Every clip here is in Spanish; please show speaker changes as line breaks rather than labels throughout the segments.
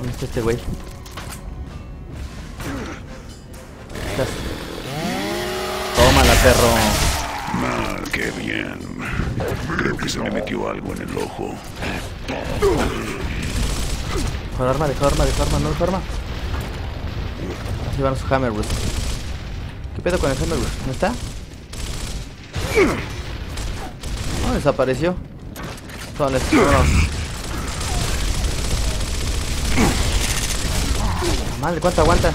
¿Dónde está este güey? ¿Estás? Tómala, perro.
Ah, qué bien. Creo que se me metió algo en el ojo.
Dejó arma, no dejó arma. Así van su Hammer Burst. ¿Qué pedo con el Hammer Burst? ¿No está? No, desapareció. Vámonos. Madre, ¿cuánto aguanta?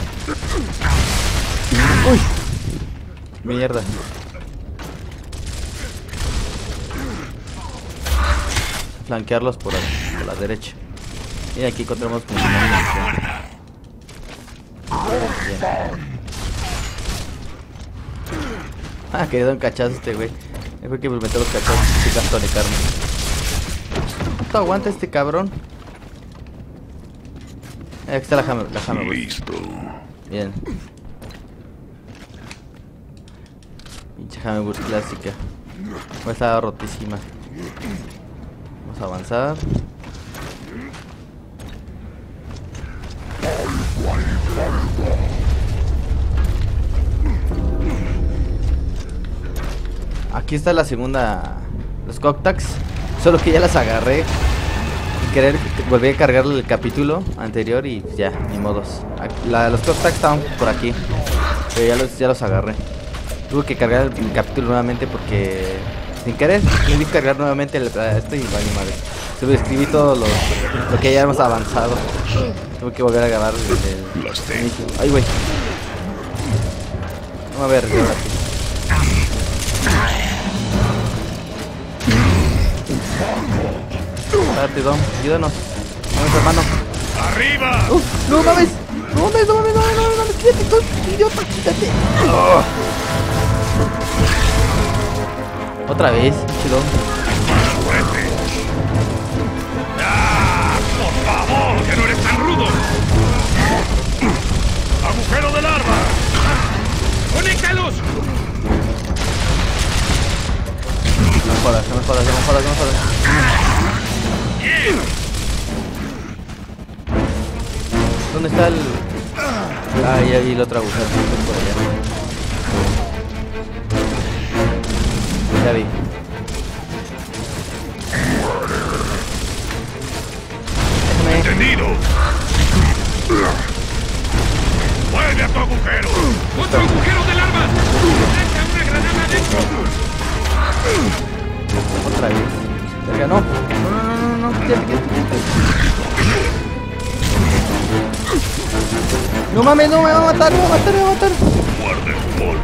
Uy. Mierda. Flanquearlos por la derecha. Y aquí encontramos quedó un cachazo este güey. Fue que me metió los cachazos y gasto de carne. ¿Cuánto aguanta este cabrón? Aquí está la hammer.
Listo.
Bien. Pinche hammer burst clásica. Está rotísima. Vamos a avanzar. Aquí está la segunda. Los Coctax. Solo que ya las agarré. Y querer volver a cargarle el capítulo anterior. Y ya, ni modos. Los Coctax estaban por aquí. Pero ya los agarré. Tuve que cargar el capítulo nuevamente porque sin querer me di cargar nuevamente esto y vale madre. Subescribí todo lo que ya hemos avanzado. Tuve que volver a grabar el ay, güey. Vamos a ver, ahora sí. Espérate, Dom, ayúdanos. Vamos, hermano.
¡Arriba!
No mames, quítate, tú, idiota, quítate. Otra vez, chido.
¡Por favor! ¡Que no eres tan rudo! ¡Agujero de larva! ¡Conéctalos!
No me jodas. ¿Dónde está el...? Ah, ya vi el otro agujero. Por allá. Ya vi.
¡Entendido! ¡Vuelve a tu agujero!
¡Otro agujero de larvas! ¡Lanza una granada dentro!
Otra vez. Verga, no. No. Quédate. No mames, no me va a matar.
¡Guarda el polvo!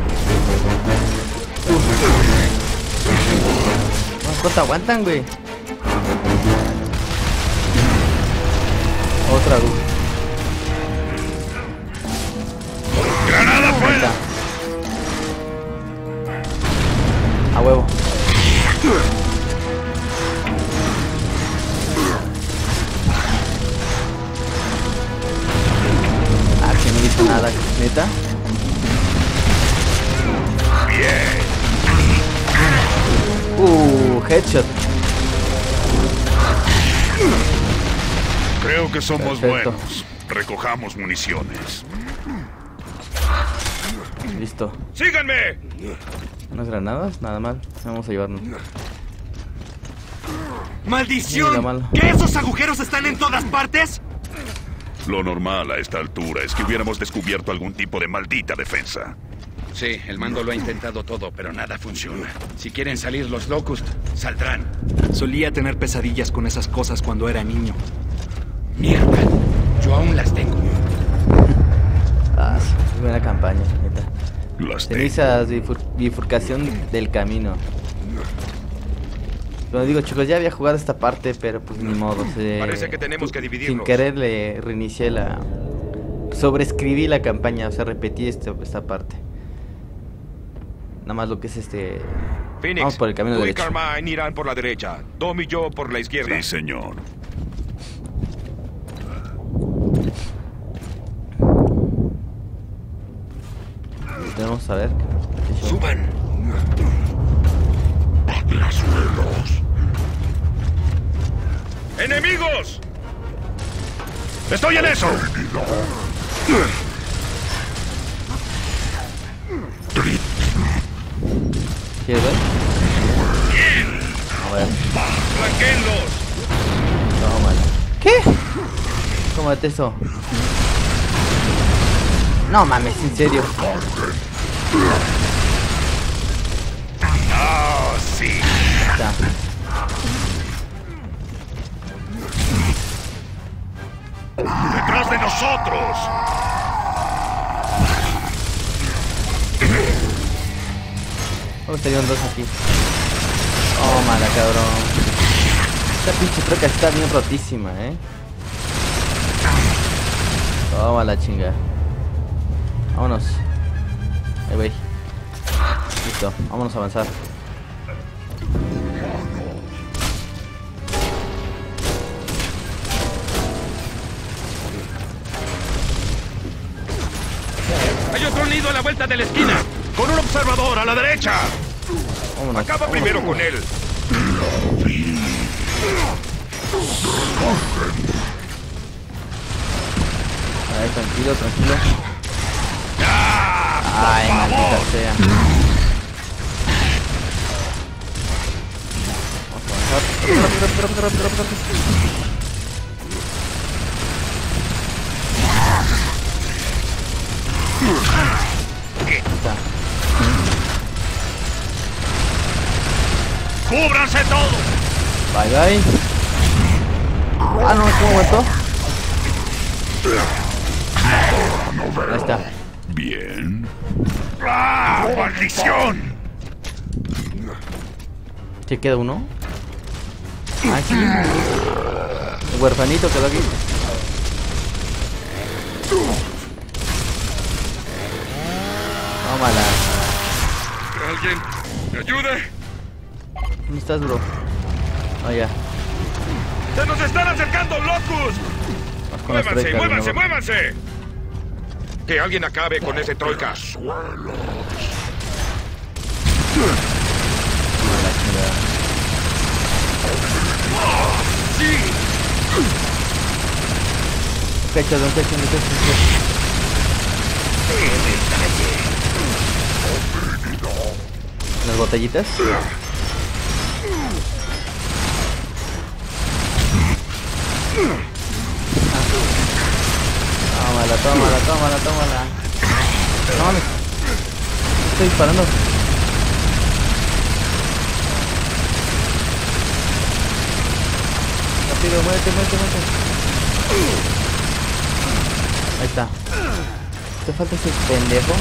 ¿Cuánto aguantan, güey? Otra luz.
¡Granada fuera!
A huevo. Que no he visto nada, neta.
¡Bien!
Headshot.
Creo que somos
Perfecto.
buenos. Recojamos municiones.
Listo.
¡Síganme!
Unas granadas, nada mal. Vamos a llevarnos.
¡Maldición!
Mira, malo.
¿Que esos agujeros están en todas partes?
Lo normal a esta altura es que hubiéramos descubierto algún tipo de maldita defensa.
Sí, el mando lo ha intentado todo, pero nada funciona. Si quieren salir los Locust, saldrán.
Solía tener pesadillas con esas cosas cuando era niño.
Mierda, yo aún las tengo.
Sí, buena campaña, neta.
Las tengo.
Cenizas, bifurcación del camino. Como digo, chicos, ya había jugado esta parte, pero pues ni modo.
Parece que tenemos que dividirlos.
Sin querer le reinicié sobreescribí la campaña, o sea, repetí esta parte. Nada más lo que es
Phoenix,
vamos por el camino
tú y
derecho.
Carmine irán por la derecha. Dom y yo por la izquierda.
Sí, señor.
Tenemos a ver.
¡Suban!
¡Patriazuelos!
¡Enemigos!
¡Estoy en eso!
¿Quieres ver? A ver.
¡Flanquenlos!
Tómala. ¿Qué? Tómate eso. No mames, en serio.
¡Ah, sí!
Está.
¡Detrás de nosotros!
Oh, salieron dos aquí. Tómala, cabrón. Esta pinche troca está bien rotísima, Tómala, chinga. Vámonos. Ahí voy. Listo, vámonos a avanzar.
¡Hay otro nido a la vuelta de la esquina!
¡Con un observador a la derecha!
Vámonos.
Acaba primero con él.
A ver, tranquilo, tranquilo. Ay, maldita sea. Vamos a avanzar. Rápido. Está.
¡Cúbranse todos!
Bye, bye. Ah, no, ¿cómo aguantó? Ahí está.
Bien. ¡Ah, maldición!
¿Sí queda uno? Ah, sí. El huerfanito quedó aquí. Tómala.
¡Alguien! ¡Me ayude!
¿Dónde estás, bro? Ah, ya.
¡Se nos están acercando, Locust!
Vamos con las
¡Muévanse,
troicas de
muévanse,
nuevo.
muévanse! Que alguien acabe con ese troika.
La chingada. Pecho, don pecho, don pecho. Las botellitas. Tómala, tómala, tómala, tómala. No mames. Estoy disparando. Rápido, muévete, muévete, muévete. Ahí está. ¿Te falta ese pendejo?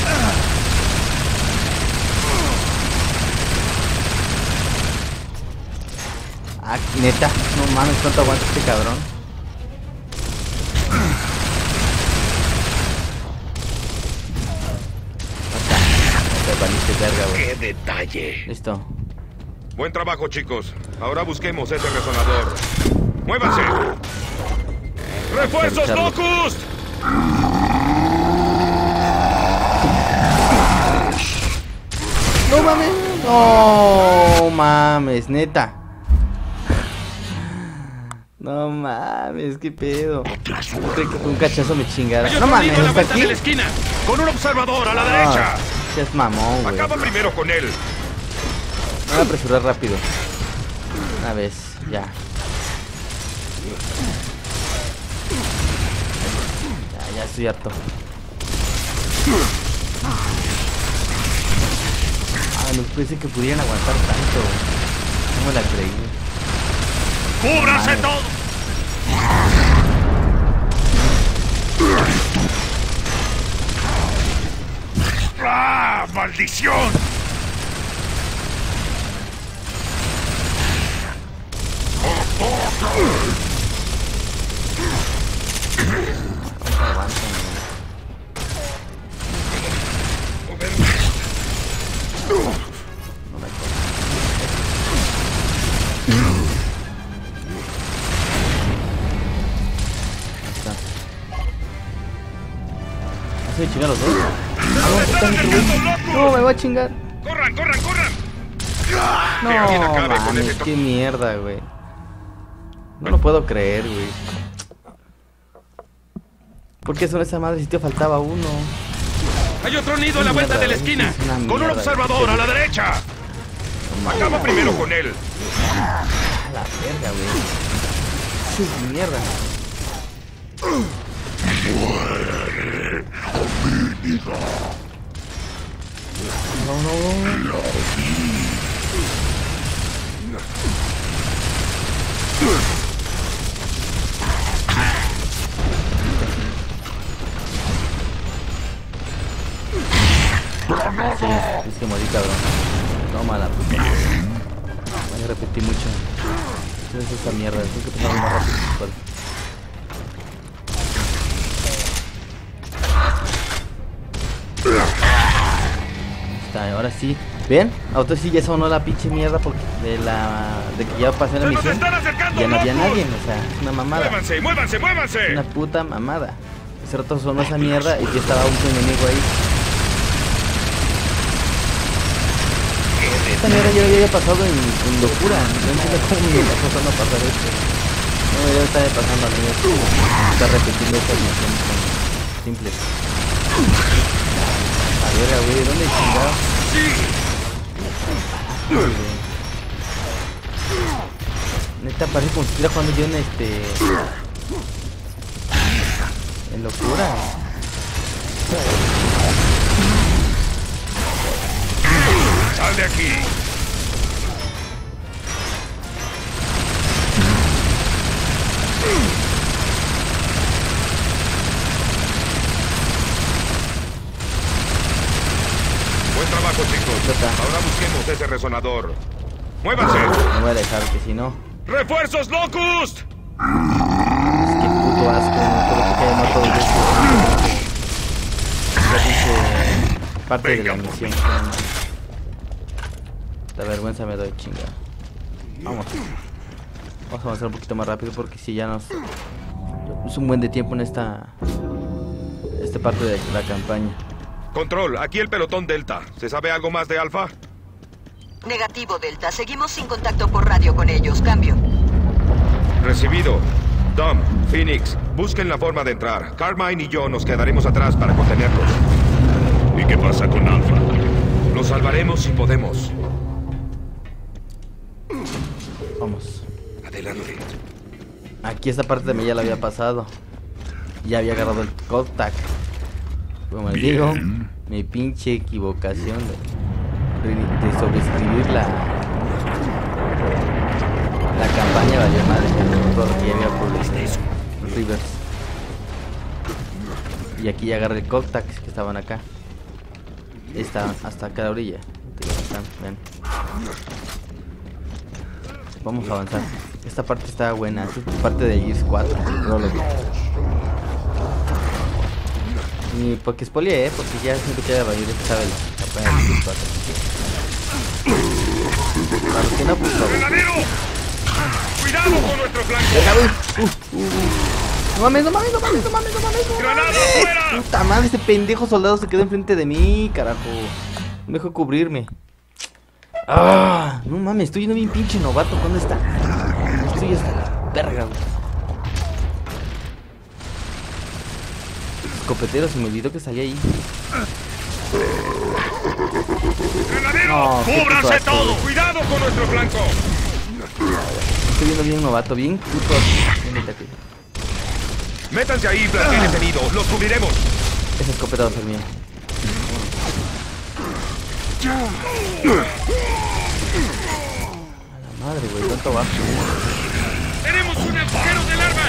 Ah, neta. No mames, ¿cuánto aguanta este cabrón? Te valiste verga, güey.
¡Qué detalle!
Listo.
Buen trabajo, chicos. Ahora busquemos ese resonador. ¡Muévanse! ¡Refuerzos,
Charlie.
Locust!
No mames. No mames, neta. No mames, qué pedo. Creí que un cachazo me chingara.
¡Hay
No
otro nido
mames,
a la
¿está
vuelta
aquí?
de la esquina!
¡Con un observador a la derecha!
Es mamón, güey.
Acaba primero con él.
Me voy a apresurar rápido. Una vez, ya. Ya estoy harto. Ah, no pensé que pudieran aguantar tanto. No me la creí.
¡Cúbranse
Madre.
todos! ¡Ah, maldición!
¿Se chingar los dos? No, me va a chingar.
¡Corran, corran, corran!
No,
Que alguien acabe con ese
mames, qué mierda, güey. No lo puedo creer, güey. ¿Por qué son esa madre si te faltaba uno?
Hay otro nido a la vuelta de la esquina.
Es una
Con un
mierda,
observador a la derecha. Acaba primero con él.
A la verga, güey. Eso es mierda. No. Sí, es que morí, cabrón. Toma la puta. Voy a repetir mucho. ¿Qué es esta mierda? Tengo que pasar más rápido. Vale. Está, ahora sí. ¿Ven? Ahora sí ya sonó la pinche mierda porque de que ya pasé la
¡Se nos
misión.
están acercando,
Ya no había
locos!
nadie, o sea, es una mamada.
¡Muévanse, muévanse, muévanse!
Una puta mamada. Hace rato sonó esa mierda y ya estaba un enemigo ahí. Esta mierda ya había pasado en locura. No entiendo cómo me está pasando a pasar esto. No, ya está pasando a mí. Está repitiendo estas misiones simples. A ver, güey, ¿dónde chingado? Neta, parece como si estuviera jugando yo en locura.
¡Sal de aquí! Buen trabajo, chicos. Ahora busquemos ese resonador. ¡Muévanse!
Me voy a dejar que si no.
¡Refuerzos, Locust!
Es que puto asco, no creo que haya matado de esto. Ya dice parte de la misión. La vergüenza me doy, chinga. Vamos. Vamos a avanzar un poquito más rápido porque si ya nos... Es un buen de tiempo en esta parte de la campaña.
Control, aquí el pelotón Delta. ¿Se sabe algo más de Alpha?
Negativo, Delta. Seguimos sin contacto por radio con ellos. Cambio.
Recibido. Dom, Phoenix, busquen la forma de entrar. Carmine y yo nos quedaremos atrás para contenerlos.
¿Y qué pasa con Alpha?
Los salvaremos si podemos.
Vamos.
Adelante.
Aquí esta parte también ya la había pasado. Ya había agarrado el contact. Como les digo, mi pinche equivocación de sobreescribir la campaña valió madre con todo lo que ya había por los Rivers. Y aquí ya agarré el contact que estaban acá. Estaban hasta acá a la orilla. Ven. Vamos a avanzar. Esta parte está buena, esta es parte de Gears 4, el prólogo. Ni porque spoileé, porque ya siento que la mayoría sabe la campaña de Gears 4. Para los que no, pues todo.
¡Granadero! ¡Cuidado con nuestro flanco!
Venga, güey. No mames.
¡Granada afuera!
Puta madre, este pendejo soldado se quedó enfrente de mí, carajo. Me dejó cubrirme. Ah, no mames, estoy yendo bien pinche novato. ¿Dónde está? Estoy hasta verga, güey. Escopetero, se me olvidó que salía ahí.
¡Granadero!
No, qué puto
¡Cúbranse
asco,
todo!
güey.
¡Cuidado con nuestro flanco!
Estoy viendo bien novato, bien puto.
Métanse ahí, planteles herido. ¡Los cubriremos!
Ese escopeta va a ser mío. A la madre, güey, tanto bajo.
¡Tenemos un agujero del arma!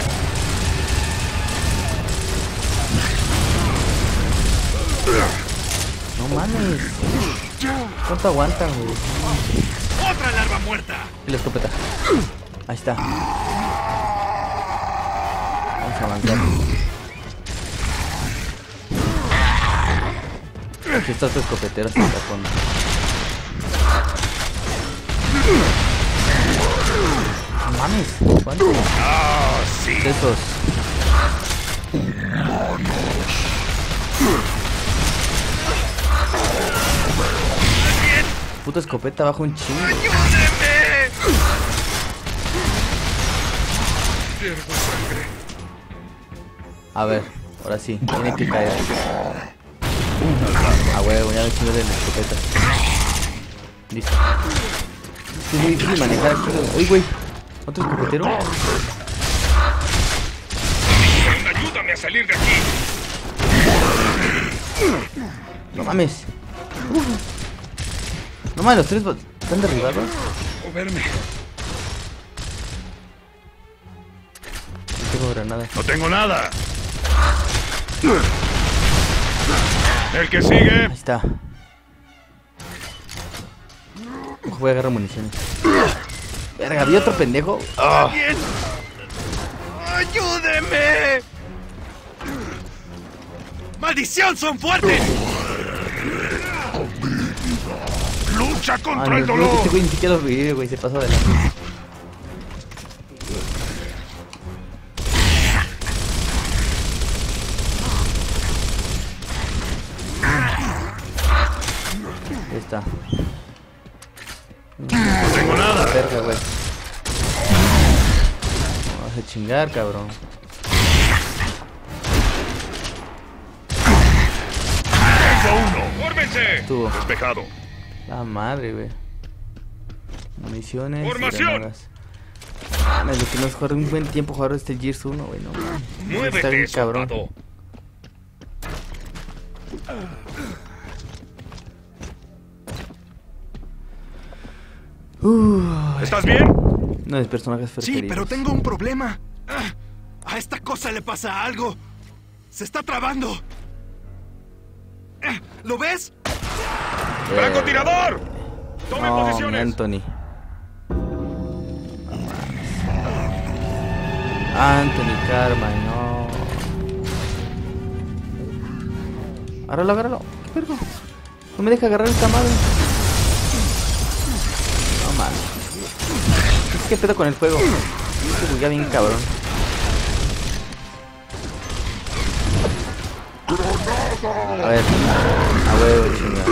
No mames. ¿Cuánto aguantan, güey?
¡Otra larva muerta!
Y la escopeta. Ahí está. Vamos a avanzar. Aquí está tu escopetero hasta acá fondo. No mames. ¿Cuánto?
¡Ah, sí!
De esos. Puta escopeta bajo un chingo. A ver, Ahora sí, tiene que caer. Ah, huevo, ya me chingo de la escopeta. Listo. Es muy difícil manejar. Uy, güey. ¿Otro escopetero?
Ayúdame a salir de aquí.
No mames. No mames, los tres están derribados.
Moverme.
No tengo granadas.
No tengo nada. El que sigue.
Ahí está. Voy a agarrar municiones. Verga, había otro pendejo. Oh.
¡Ayúdeme! ¡Maldición, son fuertes! ¡Lucha contra el dolor!
Este güey ni siquiera lo vive, güey. Se pasó adelante. Ahí está.
No tengo nada.
Verga, güey. Vamos a chingar, cabrón.
Tengo uno. ¡Fórmense!
Estuvo.
Despejado.
La madre, güey. Municiones.
¡Formación!
Granadas. Mames, lo que nos jugar un buen tiempo jugar este Gears 1, güey. No mames. Está
¡Muévete,
bien cabrón.
soldado! ¿Estás bien?
Uno de mis personajes preferidos.
Sí, pero tengo un problema. A esta cosa le pasa algo. Se está trabando. ¿Lo ves?
¡Francotirador! ¡Tome
No,
posiciones!
Anthony. Anthony Carmine, no. Agárralo, agárralo. ¿Qué vergo? No me deja agarrar esta madre. No mames. ¿Qué pedo con el juego? Se buguea bien cabrón. A ver. A huevo, chingada.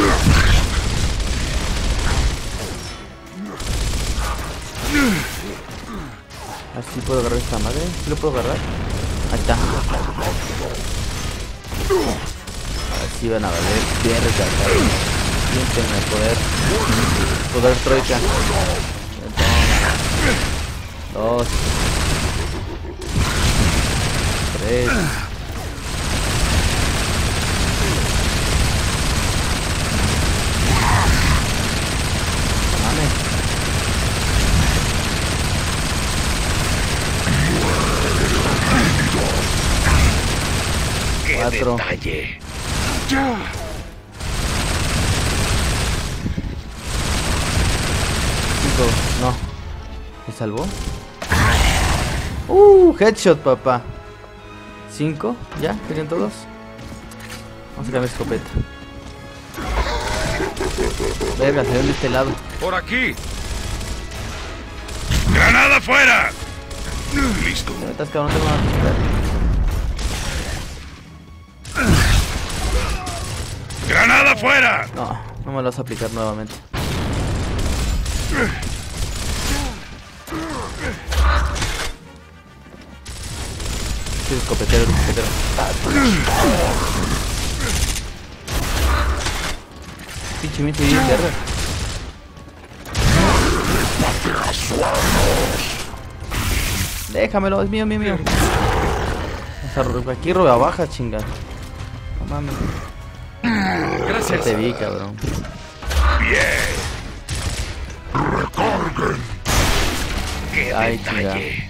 Así puedo agarrar esta madre. ¿Sí lo puedo agarrar? Ahí está. Así van a valer verga, cabrón. Siéntenme el poder. Poder troika. Toma. 2 3 Mames. 4
Detalle.
5 No. ¿Me salvó? Headshot, papá. 5 ¿Ya? ¿Querían todos? Vamos a cambiar escopeta. Verga, se ven de este lado.
¡Por aquí!
¡Granada fuera! Listo.
Te metas, cabrón, no te van a quitar.
¡Granada fuera!
No, no me lo vas a aplicar nuevamente. Sí, escopetero, escopetero. Pinche miente bien perra. Déjamelo, es mío, mío, mío. Aquí roba baja, chinga. No mames.
Gracias.
Ya te vi, cabrón.
¡Bien!
¡Qué
Ay,
detalle!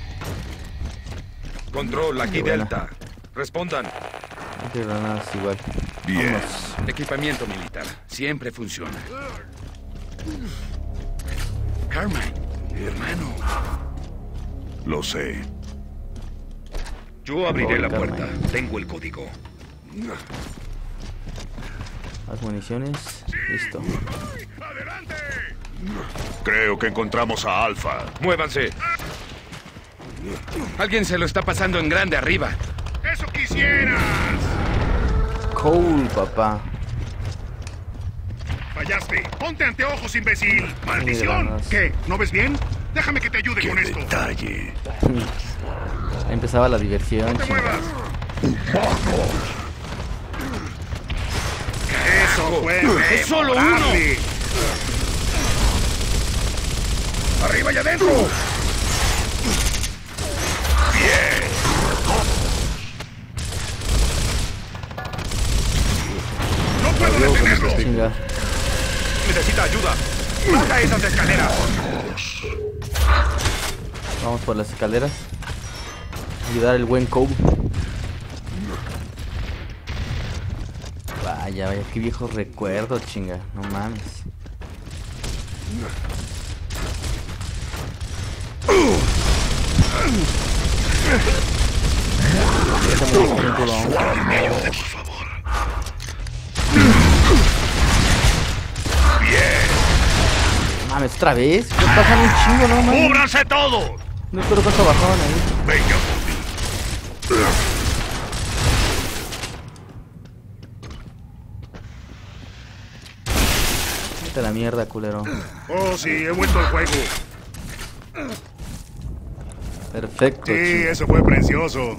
Control, aquí
Qué buena.
Delta. Respondan.
Aquí granadas igual.
Bien.
Vámonos.
Equipamiento militar. Siempre funciona. Carmine, hermano.
Lo sé.
Yo abriré la
Carmine.
puerta. Tengo el código.
Las municiones. Listo.
¡Adelante! Creo que encontramos a Alpha.
¡Muévanse!
Alguien se lo está pasando en grande arriba.
¡Eso quisieras!
Cole, papá.
¡Fallaste! ¡Ponte anteojos, imbécil!
¡Maldición!
¿Qué? ¿No ves bien? Déjame que te ayude con esto. ¡Qué detalle!
Empezaba la diversión.
¡No te
chinga.
muevas!
¡Eso fue!
¡Es solo uno!
¡Arriba y adentro!
¡No puedo detenerlo!
Chinga.
Necesita ayuda. ¡Baja esas escaleras!
Vamos por las escaleras. Ayudar al buen Cole. Vaya, vaya, qué viejo recuerdo, chinga. No mames. Mames, otra vez. ¿Qué pasan un chingo, no mames?
¡Cúbranse todo!
No espero cuánto bajaron ahí.
Venga,
Vete a la mierda, culero.
Oh, sí, he vuelto al juego.
Perfecto.
Sí,
chinga.
eso fue precioso.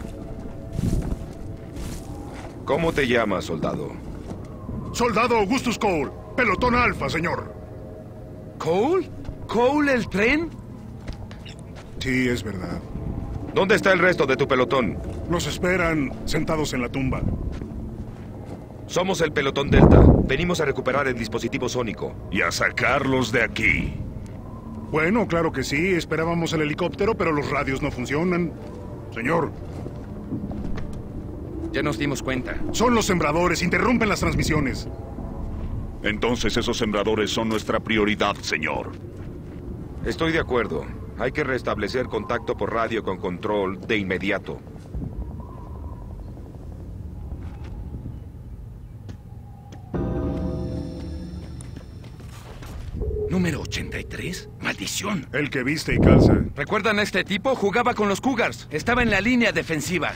¿Cómo te llamas, soldado?
Soldado Augustus Cole, pelotón alfa, señor.
¿Cole? ¿Cole el tren?
Sí, es verdad.
¿Dónde está el resto de tu pelotón?
Nos esperan sentados en la tumba.
Somos el pelotón Delta. Venimos a recuperar el dispositivo sónico.
y a sacarlos de aquí.
Bueno, claro que sí. Esperábamos el helicóptero, pero los radios no funcionan. Señor,
Ya nos dimos cuenta.
son los sembradores. Interrumpen las transmisiones.
Entonces esos sembradores son nuestra prioridad, señor.
Estoy de acuerdo. Hay que restablecer contacto por radio con control de inmediato.
¿Número 83? ¡Maldición!
El que viste y calza.
¿Recuerdan a este tipo? Jugaba con los Cougars. Estaba en la línea defensiva.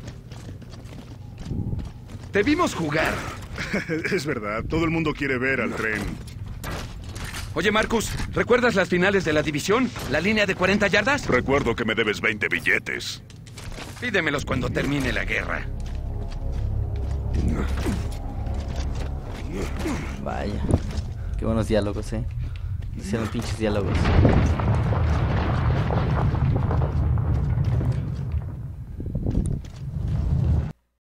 Te vimos jugar.
Es verdad, todo el mundo quiere ver al tren.
Oye, Marcus, ¿recuerdas las finales de la división? ¿La línea de 40 yardas?
Recuerdo que me debes 20 billetes.
Pídemelos cuando termine la guerra.
Vaya. Qué buenos diálogos, Hicieron pinches diálogos.